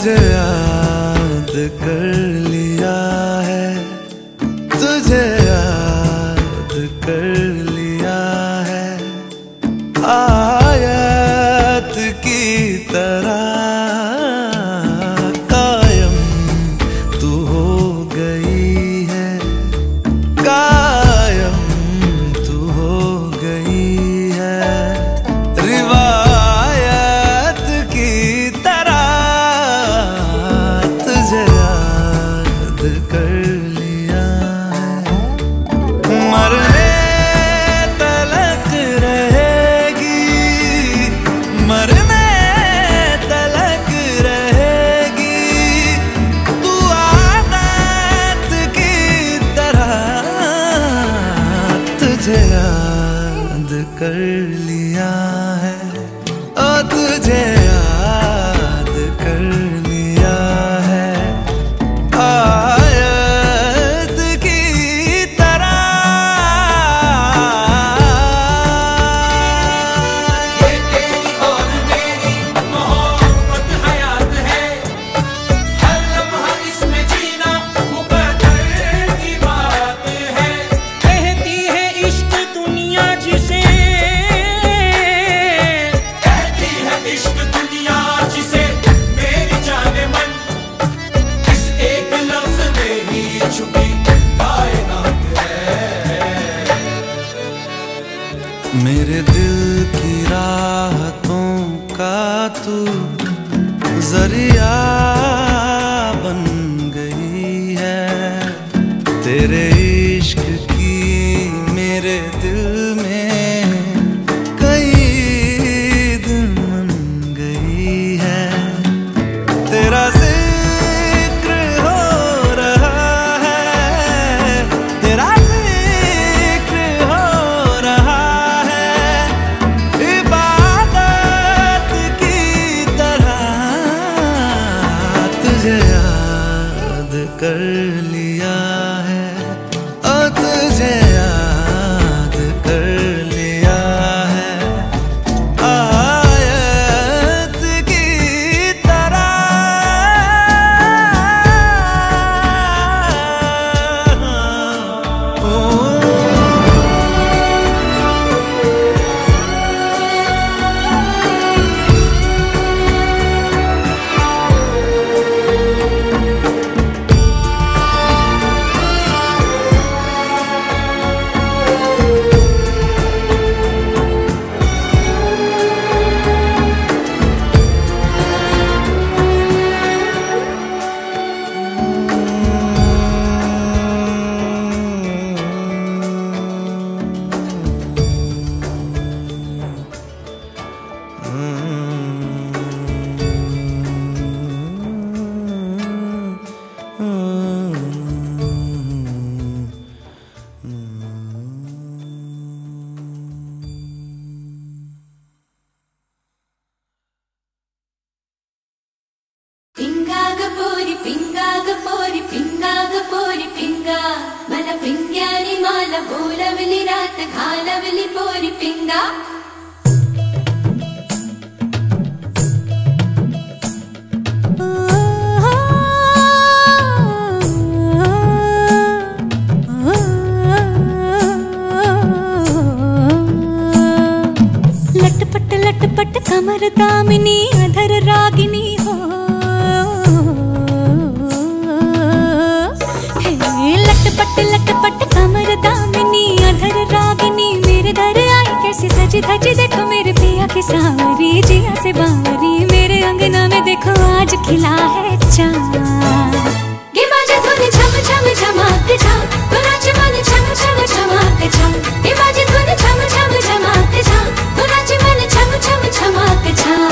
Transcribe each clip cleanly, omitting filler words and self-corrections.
तुझे याद कर लिया है, तुझे याद कर लिया है, आयत की तरह कायम तू हो गई है, कायम तू हो गई है, रिवायत की तरह तुझे याद कर लिया है। मरने तलक रहेगी, मरने तलक रहेगी, तू आदत की तरह तुझे याद कर लिया है, ओ तुझे याद कर लिया है, आयत की तरह। ये तेरी और मेरी मोहब्बत हयात है, हर लम्हा इसमें जीना मुकद्दर की बात है। कहती है इश्क दुनिया जिसे, कहती है इश्क दुनिया जिसे, मेरी जाने मन इस एक लफ्ज में ही छुपी कायनात है। मेरे दिल की राहतों का तू जरिया बन गई है, तेरे इश्क की मेरे दिल में कई दिन मन गई है, तेरा जिक्र हो रहा है, तेरा जिक्र हो रहा है, इबादत की तरह तुझे याद कर लिया है, ओ तुझे याद कर लिया है, आयत की तरह। ओ ಪಿಂಗಾಗ ಪೋರಿ ಪಿಂಗ ಮಲ ಪಿಂಗ್ಯಾನಿ ಮಾಲ ಬೋಲವಲಿ ರಾತ ಖಾಲವಲಿ ಪೋರಿ ಪಿಂಗ लटपट कमर दामिनी अधर रागिनी हो, लटपट कमर दामिनी अधर रागिनी, मेरे दर आई कैसी सजी धजी, देखो मेरे पिया की सावरी जिया से बावरी, मेरे अंगना में देखो आज खिला है चाँद। ये बाजे धुन झम झम झमाक झम, तो नाच मन झम झम झमाक झम, ये बाजे धुन झम झम झमाक झम, तो नाच मन झम झम झमाक झम।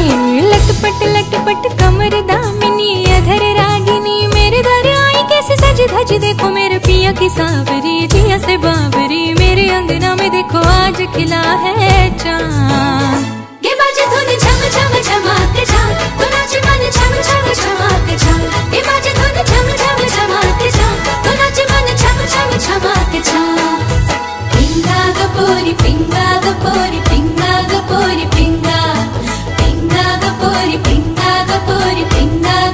लटपट कमर दामिनी अधर रागिनी, मेरे दर आई कैसे सज धज, देखो मेरे पिया की सावरी जिया से बावरी, मेरे अंगना में देखो आज खिला है चाँद। ये बाजे धुन झम झम झमाक झम, तो नाच मन झम झम झमाक झम, ये बाजे धुन झम झम झमाक झम, तो नाच मन झम झम झमाक झम। पिंगा गपोरी पिंगा गपोरी पिंगा गपोरी पिंगा, पिंगा गपोरी पिंगा गपोरी पिंगा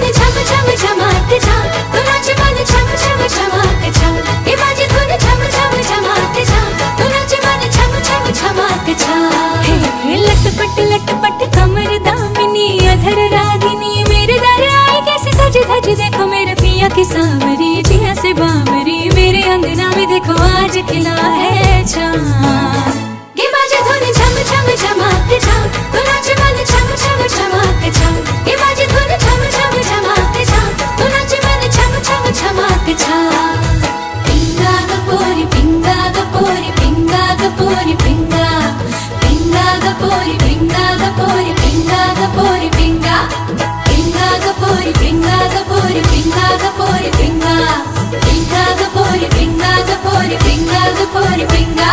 धुन झम झम झमाक झा, तो नाच मन झम झम झमाक झा। ये बाजे धुन झम झम झमाक झा, तो नाच मन झम झम झमाक झा। हे लटपट कमर दामिनी अधर रागिनी, मेरे दर आई कैसे सज धज देखो मेरे पिया की सांवरी जिया से बावरी, मेरे अंगना में देखो आज खिला है चाँद। ये बाजे धुन झम झम झमाक झा, तो नाच मन झम झम झमाक झा। ये बाजे धुन झम झम झमाक झा, तो नाच मन झम झम झमाक झा। पिंगा गपोरी पिंगा गपोरी पिंगा गपोरी पिंगा, पिंगा गपोरी पिंगा गपोरी पिंगा गपोरी पिंगा, पिंगा गपोरी पिंगा गपोरी पिंगा गपोरी पिंगा, पिंगा गपोरी पिंगा गपोरी पिंगा गपोरी पिंगा।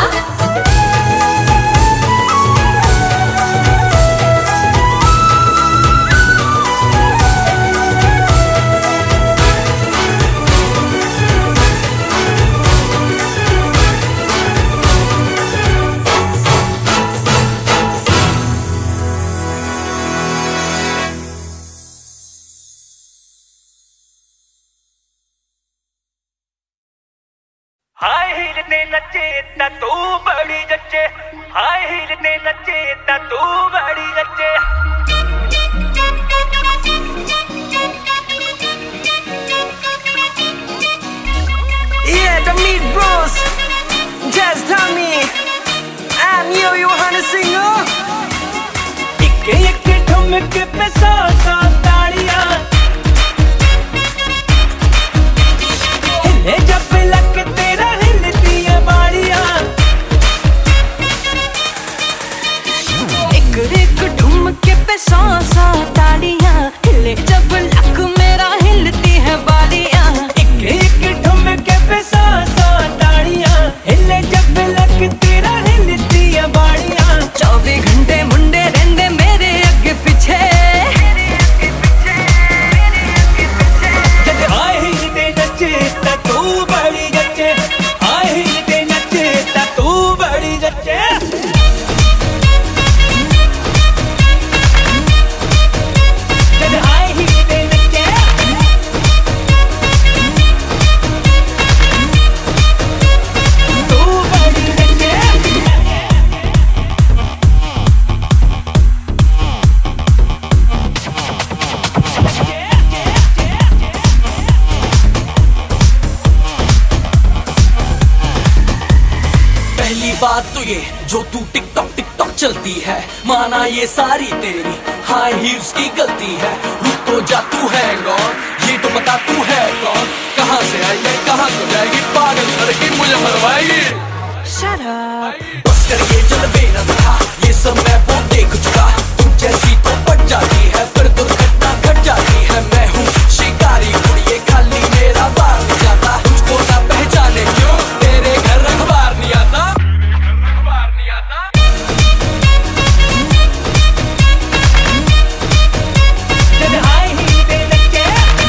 हाय हील ने नचे ता तू बड़ी जच्चे, हाय हील ने नचे ता तू बड़ी जच्चे। Yeah, the meat bros, just tell me, and you wanna sing, oh? एक ठुमके पे सौ सौ ताड़ियां, हिले जब लग तेरा हिलती है बाड़ियां। एक ठुमके पे सौ सौ ताड़ियां, हिले जब लक मेरा हिलती है बालियां। एक ठुमके पे सौ सौ ताड़ियां, हिले जब लग तेरा हिलती है बाड़ियां। 24 घंटे मुंडे रहंदे मेरे अगे पीछे, जद हाय हील ने नचे ता तू बड़ी जच्चे, हाय हील ने नचे ता तू बड़ी जच्चे। जद हाय हील ने नचे तू बड़ी जच्चे। पहली बात तो ये जो तू टिकटॉक टिकटॉक चलती है, माना ये सारी तेरी हाई हील्स की गलती है। रुक तो जा तू है कौन, ये तो बता तू है कौन, कहाँ से आई है कहाँ को जाएगी, पागल करके मुझे मरवाएगी। Shut up. बस करके जलवे न दिखा, ये सब मैं वो देख चुका। तुम जैसी तो पट जाती है फिर दुर्घटना घट जाती है। मैं हूँ शिकारी कुड़िए, खाली मेरा बार नहीं जाता। तुझको ना पहचाने क्यों, तेरे घर अखबार नहीं आता, अखबार नहीं आता। जब हाय हील ने नचे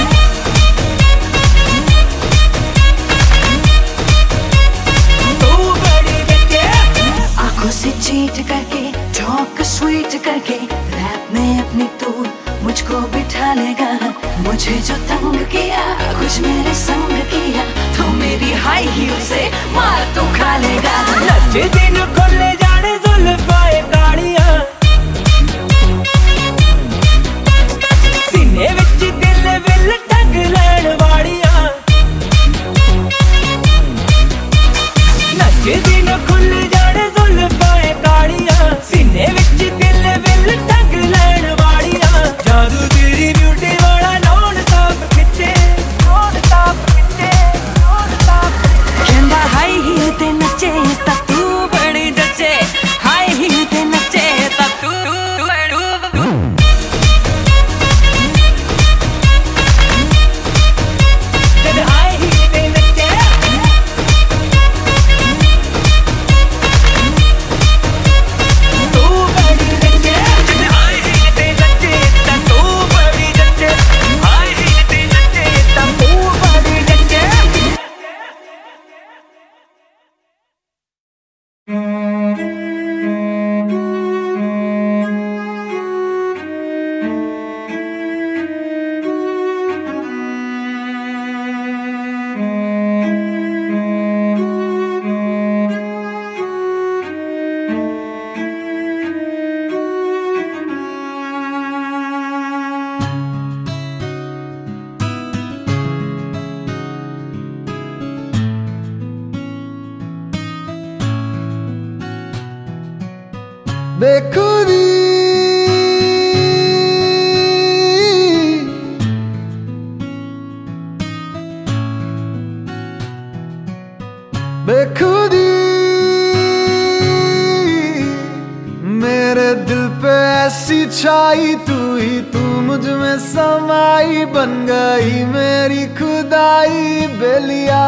तू बड़ी जच्चे। आंखों से चीट करके, टॉक स्वीट करके, रैप में अपनी तू मुझको बिठा लेगा। मुझे जो तंग किया, कुछ मेरे संग किया, तो मेरी हाई हील से मार तो खा लेगा। नचे दिन खोले जाने जुल्फाए ताड़ियां, सीने विच दिल विल टंग लैण वाड़ियां। नचे दिन खुल जाने जुल्फाए ताड़ियां, सीने विच दिल विल टंग लैण वाड़ियां। जादू तेरी ब्यूटी वाला नॉन स्टॉप खिच्चे, नॉन स्टॉप खिच्चे, नॉन स्टॉप। कहंदा हाई हील ते नचे ता तू बड़ी जच्चे, बेखुदी बेखुदी मेरे दिल पे ऐसी छाई तू ही तू मुझ में समाई बन गई मेरी खुदाई बेलिया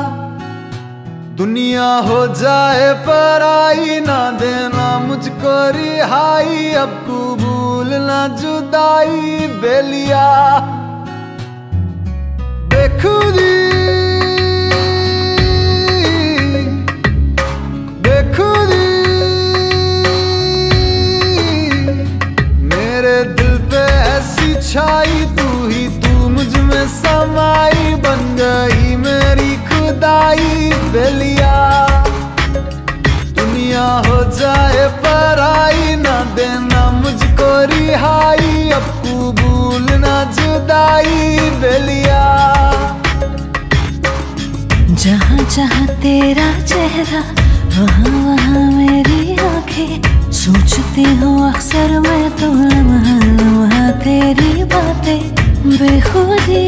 दुनिया हो जाए पराई ना देना मुझको रिहाई अब कबूल ना जुदाई बेलिया बेखुदी बेखुदी मेरे दिल पे ऐसी छाई तू ही तू मुझ में समाई बन गई मेरी खुदाई बेलिया दुनिया हो जाए पराई ना देना मुझको रिहाई अब कबूल ना जुदाई बेलिया जहाँ जहाँ तेरा चेहरा वहाँ वहाँ मेरी आंखें सोचती हूँ अक्सर मैं तो लम्हा लम्हा तेरी बातें बेखुदी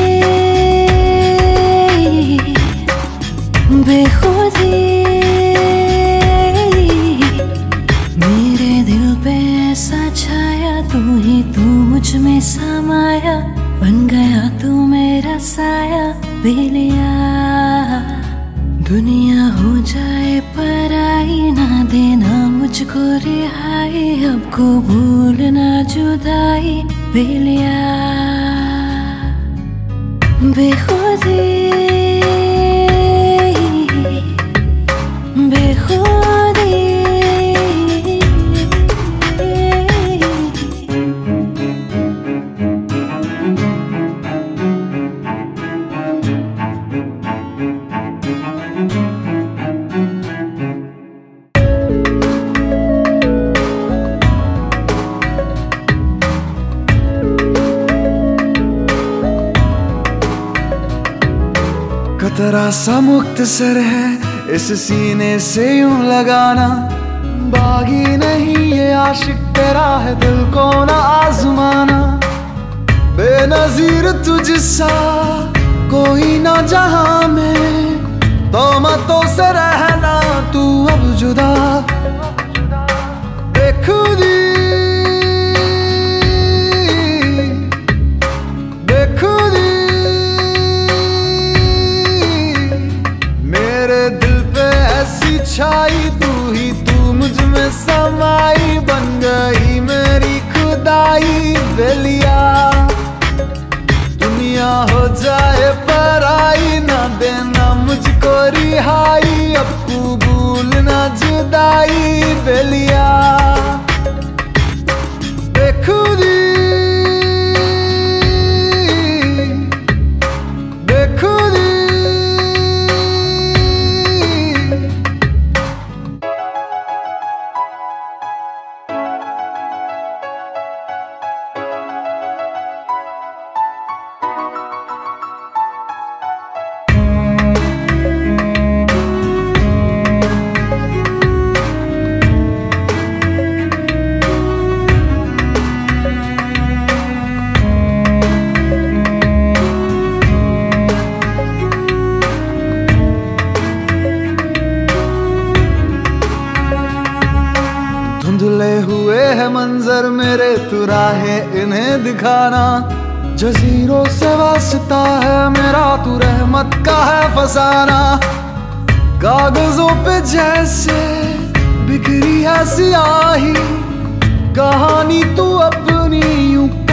बेखुदी मेरे दिल पे ऐसा छाया तू ही तू मुझ में समाया बन गया तू मेरा साया बेलिया दुनिया हो जाए पराई ना देना मुझको रिहाई अब कबूल ना जुदाई बेलिया बेखुदी बेखुदी कतरा सा मुख्तसर है इस सीने से यूं लगाना बागी नहीं ये आशिक तेरा है दिल को ना आजमाना बेनजीर तुझसा कोई ना जहां में तोमतों से रहना तू अब जुदा बेखुदी बेखुदी मेरे दिल पे ऐसी छाई तू ही तू मुझ में समाई बन गई मेरी खुदाई बेलिया दुनिया हो जाए पराई ना देना मुझको रिहाई अब कबूल ना जुदाई बेलिया बेखुदी बेखुदी धुंधले हुए है मंजर मेरे तू राहे इन्हें दिखाना जजीरों से वास्ता है मेरा तू रहमत का है फसाना कागजों पे जैसे बिखरी है सियाही कहानी तू अपनी यूं